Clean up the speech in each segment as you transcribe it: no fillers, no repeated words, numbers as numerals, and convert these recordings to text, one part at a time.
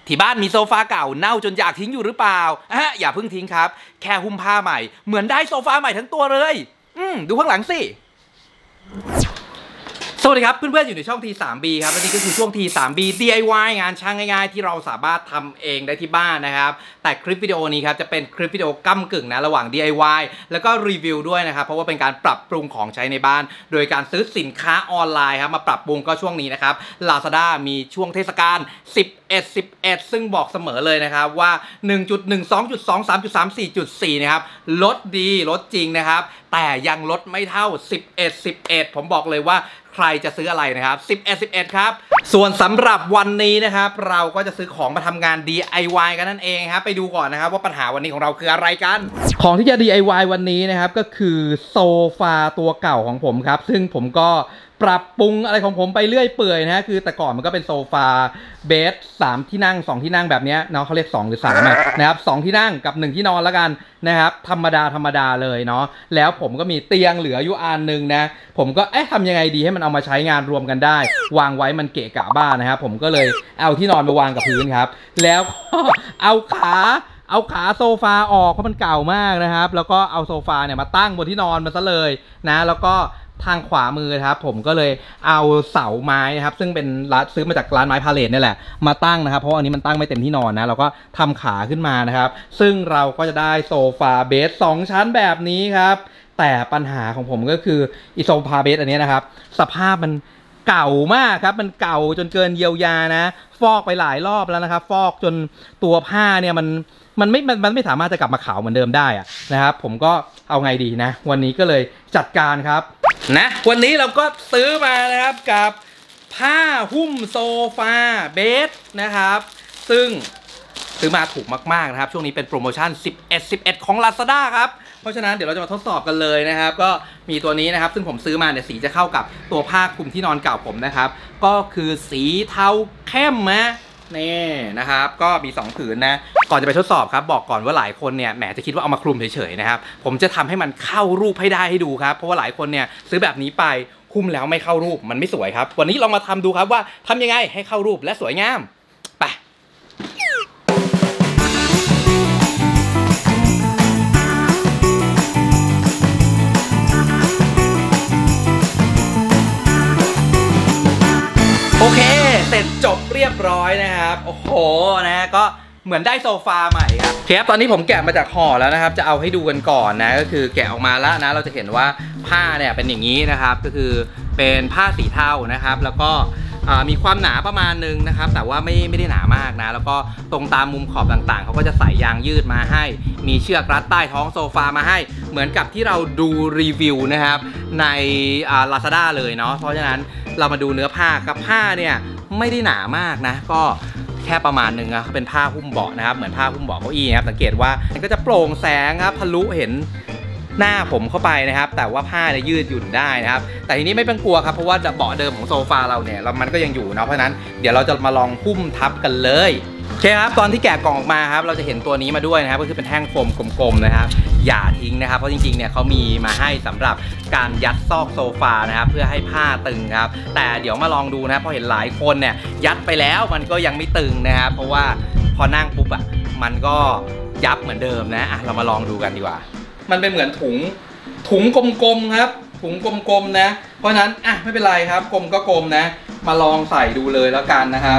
ที่บ้านมีโซฟาเก่าเน่าจนอยากทิ้งอยู่หรือเปล่าอย่าเพิ่งทิ้งครับแค่หุ้มผ้าใหม่เหมือนได้โซฟาใหม่ทั้งตัวเลยดูข้างหลังสิสวัสดีครับเพื่อนๆอยู่ในช่อง T3B ครับและนี่ก็คือช่วง T3B DIY งานช่างง่ายๆที่เราสามารถทำเองได้ที่บ้านนะครับแต่คลิปวิดีโอนี้ครับจะเป็นคลิปวิดีโอก้ำกึ่งนะระหว่าง DIY แล้วก็รีวิวด้วยนะครับเพราะว่าเป็นการปรับปรุงของใช้ในบ้านโดยการซื้อสินค้าออนไลน์ครับมาปรับปรุงก็ช่วงนี้นะครับ Lazada มีช่วงเทศกาล11ซึ่งบอกเสมอเลยนะครับว่า 1.12.2.3.3.4 นะครับลดดีลดจริงนะครับแต่ยังลดไม่เท่า11ผมบอกเลยว่าใครจะซื้ออะไรนะครับ11ครับส่วนสำหรับวันนี้นะครับเราก็จะซื้อของมาทำงาน DIY กันนั่นเองครับไปดูก่อนนะครับว่าปัญหาวันนี้ของเราคืออะไรกันของที่จะ DIY วันนี้นะครับก็คือโซฟาตัวเก่าของผมครับซึ่งผมก็ปรับปรุงอะไรของผมไปเรื่อยเปื่อยนะฮะคือแต่ก่อนมันก็เป็นโซฟาเบส3ที่นั่ง2ที่นั่งแบบนี้เนาะเขาเรียก2หรือ3นะครับ2ที่นั่งกับ1ที่นอนแล้วกันนะครับธรรมดาเลยเนาะแล้วผมก็มีเตียงเหลืออยู่อันนึงนะผมก็ทำยังไงดีให้มันเอามาใช้งานรวมกันได้วางไว้มันเกะกะบ้านนะครับผมก็เลยเอาที่นอนมาวางกับพื้นครับแล้วก็เอาขาโซฟาออกเพราะมันเก่ามากนะครับแล้วก็เอาโซฟาเนี่ยมาตั้งบนที่นอนมันซะเลยนะแล้วก็ทางขวามือครับผมก็เลยเอาเสาไม้นะครับซึ่งเป็นซื้อมาจากร้านไม้พาเลทนี่แหละมาตั้งนะครับเพราะอันนี้มันตั้งไม่เต็มที่นอนนะเราก็ทำขาขึ้นมานะครับซึ่งเราก็จะได้โซฟาเบส2ชั้นแบบนี้ครับแต่ปัญหาของผมก็คืออีโซฟาเบสอันนี้นะครับสภาพมันเก่ามากครับมันเก่าจนเกินเยียวยานะฟอกไปหลายรอบแล้วนะครับฟอกจนตัวผ้าเนี่ยมันไม่สามารถจะกลับมาขาวเหมือนเดิมได้นะครับผมก็เอาไงดีนะวันนี้ก็เลยจัดการครับนะวันนี้เราก็ซื้อมานะครับกับผ้าหุ้มโซฟาเบสนะครับซึ่งซื้อมาถูกมากๆนะครับช่วงนี้เป็นโปรโมชั่น11ของ Lazada ครับเพราะฉะนั้นเดี๋ยวเราจะมาทดสอบกันเลยนะครับก็มีตัวนี้นะครับซึ่งผมซื้อมาเนี่ยสีจะเข้ากับตัวผ้าคลุมที่นอนเก่าผมนะครับก็คือสีเทาเข้มนะนี่นะครับก็มี2ผืนนะก่อนจะไปทดสอบครับบอกก่อนว่าหลายคนเนี่ยแหมจะคิดว่าเอามาคลุมเฉยๆนะครับผมจะทำให้มันเข้ารูปให้ได้ให้ดูครับเพราะว่าหลายคนเนี่ยซื้อแบบนี้ไปหุ้มแล้วไม่เข้ารูปมันไม่สวยครับวันนี้ลองมาทำดูครับว่าทำยังไงให้เข้ารูปและสวยงามไปโอเคเสร็จจบเรียบร้อยนะครับโอ้โหนะก็เหมือนได้โซฟาใหม่ครับตอนนี้ผมแกะมาจากห่อแล้วนะครับจะเอาให้ดูกันก่อนนะก็คือแกะออกมาแล้วนะเราจะเห็นว่าผ้าเนี่ยเป็นอย่างนี้นะครับก็คือเป็นผ้าสีเทานะครับแล้วก็มีความหนาประมาณนึงนะครับแต่ว่าไม่ได้หนามากนะแล้วก็ตรงตามมุมขอบต่างๆเขาก็จะใส่ยางยืดมาให้มีเชือกรัดใต้ท้องโซฟามาให้เหมือนกับที่เราดูรีวิวนะครับในLazada เลยเนาะเพราะฉะนั้นเรามาดูเนื้อผ้าครับผ้าเนี่ยไม่ได้หนามากนะก็แค่ประมาณนึงนะเป็นผ้าหุ้มเบาะนะครับเหมือนผ้าหุ้มเบาะเก้าอี้ครับสังเกตว่ามันก็จะโปร่งแสงครับทะลุเห็นหน้าผมเข้าไปนะครับแต่ว่าผ้าเนี่ยยืดหยุ่นได้นะครับแต่ทีนี้ไม่ต้องกลัวครับเพราะว่าเบาะเดิมของโซฟาเราเนี่ยมันก็ยังอยู่นะเพราะฉะนั้นเดี๋ยวเราจะมาลองหุ้มทับกันเลยโอเคครับตอนที่แกะกล่องออกมาครับเราจะเห็นตัวนี้มาด้วยนะครับก็คือเป็นแท่งโฟมกลมๆนะครับอย่าทิ้งนะครับเพราะจริงๆเนี่ยเขามีมาให้สำหรับการยัดซอกโซฟานะครับเพื่อให้ผ้าตึงครับแต่เดี๋ยวมาลองดูนะเพราะเห็นหลายคนเนี่ยยัดไปแล้วมันก็ยังไม่ตึงนะครับเพราะว่าพอนั่งปุ๊บมันก็ยับเหมือนเดิมนะเรามาลองดูกันดีกว่ามันเป็นเหมือนถุงกลมๆครับถุงกลมๆนะเพราะฉะนั้นไม่เป็นไรครับกลมก็กลมนะมาลองใส่ดูเลยแล้วกันนะครับ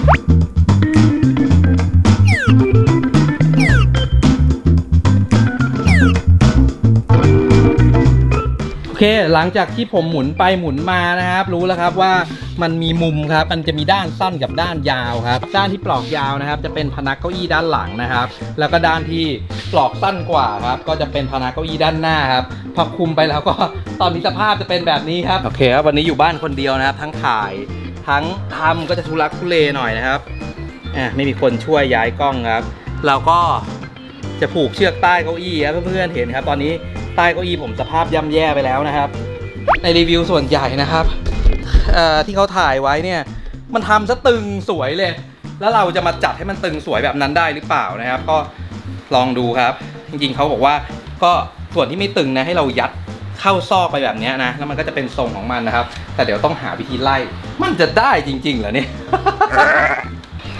โอเคหลังจากที่ผมหมุนไปหมุนมานะครับรู้แล้วครับว่ามันมีมุมครับมันจะมีด้านสั้นกับด้านยาวครับด้านที่ปลอกยาวนะครับจะเป็นพนักเก้าอี้ด้านหลังนะครับแล้วก็ด้านที่ปลอกสั้นกว่าครับก็จะเป็นพนักเก้าอี้ด้านหน้าครับพอคุมไปแล้วก็ตอนนี้สภาพจะเป็นแบบนี้ครับโอเคครับวันนี้อยู่บ้านคนเดียวนะครับทั้งถ่ายทั้งทำก็จะทุลักทุเลหน่อยนะครับไม่มีคนช่วยย้ายกล้องครับเราก็จะผูกเชือกใต้เก้าอี้ครับเพื่อนๆเห็นครับตอนนี้ใต้เก้าอี้ผมสภาพย่ำแย่ไปแล้วนะครับในรีวิวส่วนใหญ่นะครับที่เขาถ่ายไว้เนี่ยมันทำซะตึงสวยเลยแล้วเราจะมาจัดให้มันตึงสวยแบบนั้นได้หรือเปล่านะครับก็ลองดูครับจริงๆเขาบอกว่าก็ส่วนที่ไม่ตึงนะให้เรายัดเข้าซอกไปแบบนี้นะแล้วมันก็จะเป็นทรงของมันนะครับแต่เดี๋ยวต้องหาวิธีไล่มันจะได้จริงๆเหรอเนี่ย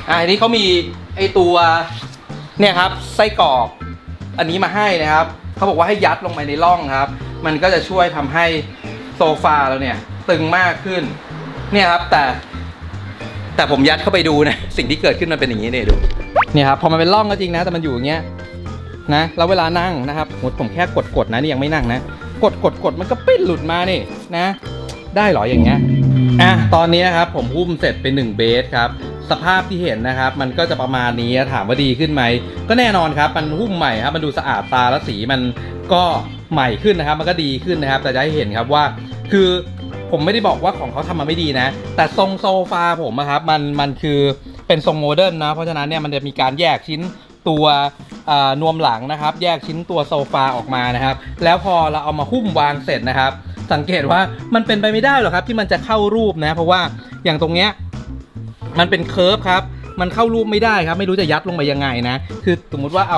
อันนี้เขามีไอตัวเนี่ยครับไส้กรอกอันนี้มาให้นะครับเขาบอกว่าให้ยัดลงไปในร่องครับมันก็จะช่วยทำให้โซฟาเราเนี่ยตึงมากขึ้นเนี่ยครับแต่ผมยัดเข้าไปดูนะสิ่งที่เกิดขึ้นมันเป็นอย่างนี้เนี่ยดูเนี่ยครับพอมันเป็นร่องก็จริงนะแต่มันอยู่อย่างเงี้ยนะแล้วเวลานั่งนะครับผมแค่กดนะนี่ยังไม่นั่งนะกดมันก็ปิ้นหลุดมานี่นะได้หรออย่างเงี้ยตอนนี้ครับผมหุ้มเสร็จไป1เบสครับสภาพที่เห็นนะครับมันก็จะประมาณนี้ถามว่าดีขึ้นไหมก็แน่นอนครับมันหุ้มใหม่ครับมันดูสะอาดตาและสีมันก็ใหม่ขึ้นนะครับมันก็ดีขึ้นนะครับแต่จะให้เห็นครับว่าคือผมไม่ได้บอกว่าของเขาทำมาไม่ดีนะแต่ทรงโซฟาผมครับมันคือเป็นทรงโมเดิร์นนะเพราะฉะนั้นเนี่ยมันจะมีการแยกชิ้นตัวนวมหลังนะครับแยกชิ้นตัวโซฟาออกมานะครับแล้วพอเราเอามาหุ้มวางเสร็จนะครับสังเกตว่ามันเป็นไปไม่ได้หรอกครับที่มันจะเข้ารูปนะเพราะว่าอย่างตรงเนี้ยมันเป็นเคิร์ฟครับมันเข้ารูปไม่ได้ครับไม่รู้จะยัดลงไปยังไงนะคือสมมุติว่าเอา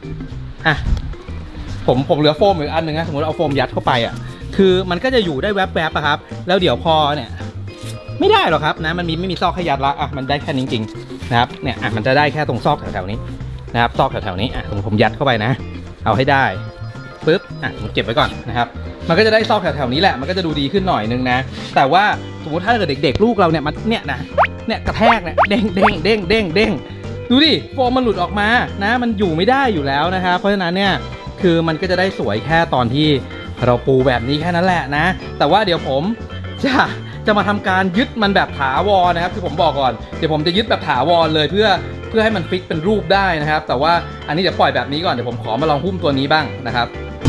ผมเหลือโฟมอีกอันหนึ่งนะสมมติเอาโฟมยัดเข้าไปคือมันก็จะอยู่ได้แวบๆครับแล้วเดี๋ยวพอเนี่ยไม่ได้หรอกครับนะมันไม่มีซอกให้ยัดละมันได้แค่นี้จริงๆนะครับเนี่ยมันจะได้แค่ตรงซอกแถวๆนี้นะครับซอกแถวๆนี้ผมยัดเข้าไปนะเอาให้ได้ปึ๊บผมเก็บไว้ก่อนนะครับมันก็จะได้ซอกแถวๆนี้แหละมันก็จะดูดีขึ้นหน่อยนึงนะแต่ว่าสมมติถ้าเกิดเด็กๆลูกเราเนี่ยมันเนี่ยกระแทกเนี่ยเด้งดูดิโฟมมันหลุดออกมานะมันอยู่ไม่ได้อยู่แล้วนะครับเพราะฉะนั้นเนี่ยคือมันก็จะได้สวยแค่ตอนที่เราปูแบบนี้แค่นั้นแหละนะแต่ว่าเดี๋ยวผมจะมาทำการยึดมันแบบถาวรนะครับคือผมบอกก่อนเดี๋ยวผมจะยึดแบบถาวรเลยเพื่อให้มันฟิกเป็นรูปได้นะครับแต่ว่าอันนี้เดี๋ยวปล่อยแบบนี้ก่อนเดี๋ยวผมขอมาลองหุ้มตัวนี้บ้างนะครับ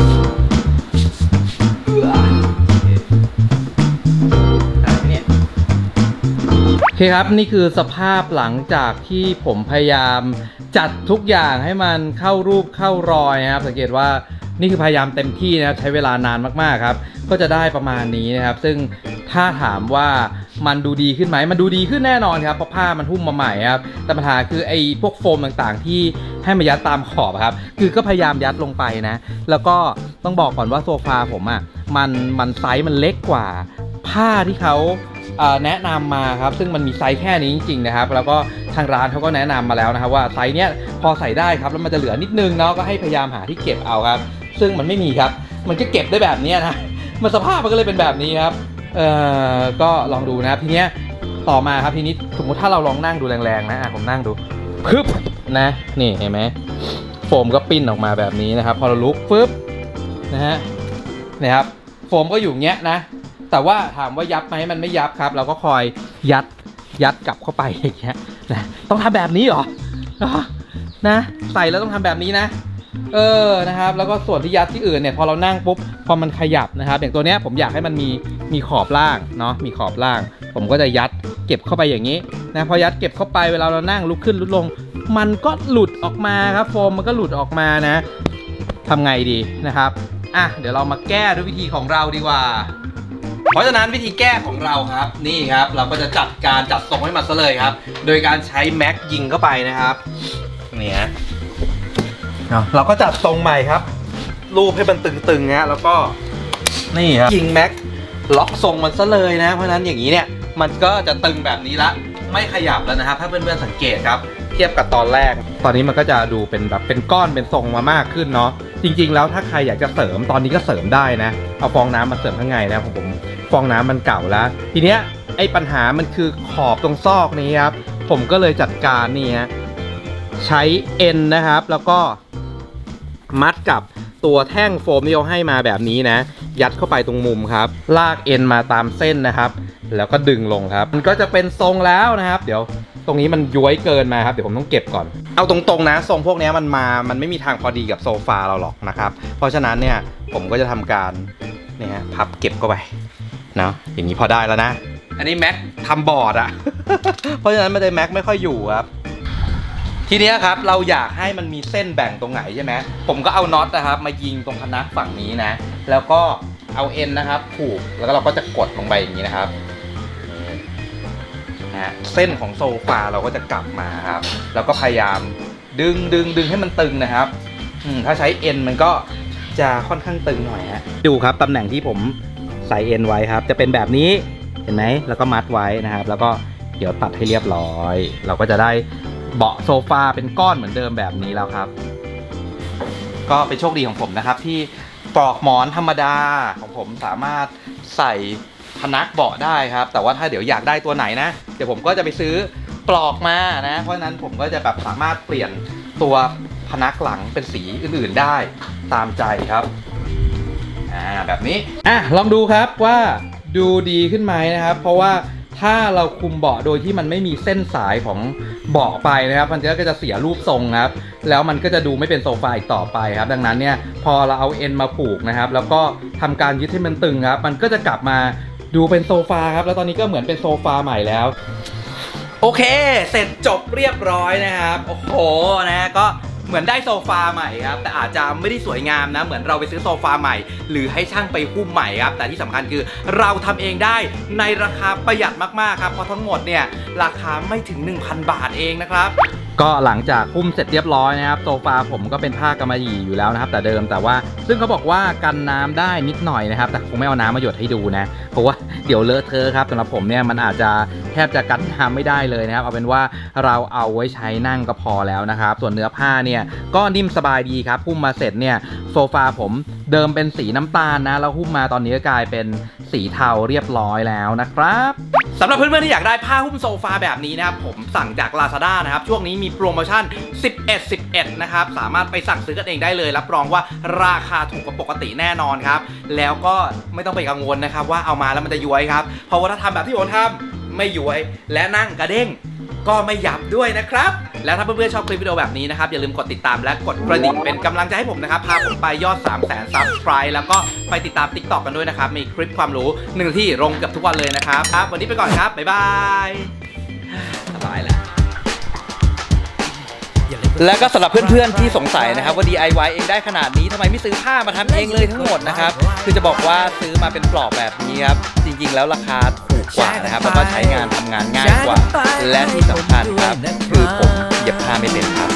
โอเคครับนี่คือสภาพหลังจากที่ผมพยายามจัดทุกอย่างให้มันเข้ารูปเข้ารอยนะครับสังเกตว่านี่คือพยายามเต็มที่นะครับใช้เวลานานมากๆครับก็จะได้ประมาณนี้นะครับซึ่งถ้าถามว่ามันดูดีขึ้นไหมมันดูดีขึ้นแน่นอนครับเพราะผ้ามันหุ้มมาใหม่ครับแต่ปัญหาคือไอ้พวกโฟมต่างๆที่ให้มายัดตามขอบครับคือก็พยายามยัดลงไปนะแล้วก็ต้องบอกก่อนว่าโซฟาผมมันไซส์มันเล็กกว่าผ้าที่เขาแนะนำมาครับซึ่งมันมีไซส์แค่นี้จริงๆนะครับแล้วก็ทางร้านเขาก็แนะนำมาแล้วนะครับว่าไซส์เนี้ยพอใส่ได้ครับแล้วมันจะเหลือนิดนึงเนาะก็ให้พยายามหาที่เก็บเอาครับซึ่งมันไม่มีครับมันก็เก็บได้แบบนี้นะมันสภาพมันก็เลยเป็นแบบนี้ครับก็ลองดูนะครับทีเนี้ยต่อมาครับทีนี้สมมติถ้าเราลองนั่งดูแรงๆนะผมนั่งดูปึ๊บนะนี่เห็นไหมโฟมก็ปิ้นออกมาแบบนี้นะครับพอเราลุกปึ๊บนะฮะนี่ครับโฟมก็อยู่เงี้ยนะแต่ว่าถามว่ายับไหมมันไม่ยับครับเราก็คอยยัดกลับเข้าไปอย่างเงี้ยนะต้องทำแบบนี้เหรอนะใส่แล้วต้องทำแบบนี้นะนะครับแล้วก็ส่วนที่ยัดที่อื่นเนี่ยพอเรานั่งปุ๊บพอมันขยับนะครับอย่างตัวเนี้ยผมอยากให้มันมีขอบล่างเนาะมีขอบล่างผมก็จะยัดเก็บเข้าไปอย่างนี้นะพอยัดเก็บเข้าไปเวลาเรานั่งลุกขึ้นลุกลงมันก็หลุดออกมาครับโฟมมันก็หลุดออกมานะทำไงดีนะครับเดี๋ยวเรามาแก้ด้วยวิธีของเราดีกว่าเพราะฉะนั้นวิธีแก้ของเราครับนี่ครับเราก็จะจัดทรงให้มันซะเลยครับโดยการใช้แม็กยิงเข้าไปนะครับเนี่ยเราก็จัดทรงใหม่ครับรูปให้มันตึงๆนะแล้วก็นี่ครับยิงแม็กล็อกทรงมันซะเลยนะเพราะฉะนั้นอย่างนี้เนี่ยมันก็จะตึงแบบนี้ละไม่ขยับแล้วนะครับถ้าเพื่อนๆสังเกตครับเทียบกับตอนแรกตอนนี้มันก็จะดูเป็นแบบเป็นก้อนเป็นทรงมามากขึ้นเนาะจริงๆแล้วถ้าใครอยากจะเสริมตอนนี้ก็เสริมได้นะเอาฟองน้ำมาเสริมข้างในนะผมฟองน้ำมันเก่าแล้วทีเนี้ยไอ้ปัญหามันคือขอบตรงซอกนี้ครับผมก็เลยจัดการนี่ฮะใช้เอ็นนะครับแล้วก็มัดกับตัวแท่งโฟมที่เขาให้มาแบบนี้นะยัดเข้าไปตรงมุมครับลากเอ็นมาตามเส้นนะครับแล้วก็ดึงลงครับมันก็จะเป็นทรงแล้วนะครับเดี๋ยวตรงนี้มันย้วยเกินมาครับเดี๋ยวผมต้องเก็บก่อนเอาตรงๆนะทรงพวกนี้มันไม่มีทางพอดีกับโซฟาเราหรอกนะครับเพราะฉะนั้นเนี่ยผมก็จะทำการนี่ฮะพับเก็บเข้าไปเนาะอย่างนี้พอได้แล้วนะอันนี้แม็กทำบอร์ดเพราะฉะนั้นมันจะแม็กไม่ค่อยอยู่ครับทีนี้ครับเราอยากให้มันมีเส้นแบ่งตรงไหนใช่ไหมผมก็เอาน็อตนะครับมายิงตรงพนักฝั่งนี้นะแล้วก็เอาเอ็นนะครับผูกแล้วก็เราก็จะกดลงไปอย่างนี้นะครับเส้นของโซฟาเราก็จะกลับมาครับแล้วก็พยายามดึงให้มันตึงนะครับถ้าใช้เอ็นมันก็จะค่อนข้างตึงหน่อยฮะดูครับตำแหน่งที่ผมใส่เอ็นไว้ครับจะเป็นแบบนี้เห็นไหมแล้วก็มัดไว้นะครับแล้วก็เดี๋ยวตัดให้เรียบร้อย เราก็จะได้เบาะโซฟาเป็นก้อนเหมือนเดิมแบบนี้แล้วครับก็เป็นโชคดีของผมนะครับที่ปลอกหมอนธรรมดาของผมสามารถใส่พนักเบาะได้ครับแต่ว่าถ้าเดี๋ยวอยากได้ตัวไหนนะเดี๋ยวผมก็จะไปซื้อปลอกมานะเพราะฉะนั้นผมก็จะแบบสามารถเปลี่ยนตัวพนักหลังเป็นสีอื่นๆได้ตามใจครับแบบนี้ลองดูครับว่าดูดีขึ้นไหมนะครับเพราะว่าถ้าเราคุมเบาะโดยที่มันไม่มีเส้นสายของเบาะไปนะครับมันก็จะเสียรูปทรงครับแล้วมันก็จะดูไม่เป็นโซฟาอีกต่อไปครับดังนั้นเนี่ยพอเราเอาเอ็นมาผูกนะครับแล้วก็ทำการยึดให้มันตึงครับมันก็จะกลับมาดูเป็นโซฟาครับแล้วตอนนี้ก็เหมือนเป็นโซฟาใหม่แล้วโอเคเสร็จจบเรียบร้อยนะครับโอ้โหนะก็เหมือนได้โซฟาใหม่ครับแต่อาจจะไม่ได้สวยงามนะเหมือนเราไปซื้อโซฟาใหม่หรือให้ช่างไปหุ้มใหม่ครับแต่ที่สำคัญคือเราทำเองได้ในราคาประหยัดมากๆครับเพราะทั้งหมดเนี่ยราคาไม่ถึง 1,000 บาทเองนะครับก็หลังจากหุ้มเสร็จเรียบร้อยนะครับโซฟาผมก็เป็นผ้ากำมะหยี่อยู่แล้วนะครับแต่เดิมแต่ว่าซึ่งเขาบอกว่ากันน้ำได้นิดหน่อยนะครับแต่คงไม่เอาน้ำมาหยดให้ดูนะเพราะว่าเดี๋ยวเลอะเทอะครับสำหรับผมเนี่ยมันอาจจะแทบจะกันน้ำไม่ได้เลยนะครับเอาเป็นว่าเราเอาไว้ใช้นั่งก็พอแล้วนะครับส่วนเนื้อผ้าเนี่ยก็นิ่มสบายดีครับหุ้มมาเสร็จเนี่ยโซฟาผมเดิมเป็นสีน้ำตาลนะแล้วหุ้มมาตอนนี้ก็กลายเป็นสีเทาเรียบร้อยแล้วนะครับสำหรับเพื่อนๆที่อยากได้ผ้าหุ้มโซฟาแบบนี้นะครับผมสั่งจาก Lazada นะครับช่วงนี้มีโปรโมชั่น 11/11 นะครับสามารถไปสั่งซื้อกันเองได้เลยรับรองว่าราคาถูกกว่าปกติแน่นอนครับแล้วก็ไม่ต้องไปกังวลนะครับว่าเอามาแล้วมันจะย้วยครับเพราะว่าถ้าทำแบบที่ผมทำไม่ย้วยและนั่งกระเด้งก็ไม่ยับด้วยนะครับแล้วถ้าเพื่อนๆชอบคลิปวิดีโอแบบนี้นะครับอย่าลืมกดติดตามและกดกระดิ่งเป็นกำลังใจให้ผมนะครับพาผมไปยอด 300,000 Subscribe แล้วก็ไปติดตาม TikTok กันด้วยนะครับมีคลิปความรู้1ที่ลงเกือบทุกวันเลยนะครับวันนี้ไปก่อนครับบ๊ายบายสบายแล้วแล้วก็สำหรับเพื่อนๆที่สงสัยนะครับว่า DIY เองได้ขนาดนี้ทำไมไม่ซื้อผ้ามาทำเองเลยทั้งหมดนะครับคือจะบอกว่าซื้อมาเป็นปลอกแบบนี้ครับจริงๆแล้วราคาถูกกว่านะครับแล้วก็ใช้งานทำงานง่ายกว่าและที่สำคัญครับคือผมเย็บผ้าไม่เป็นครับ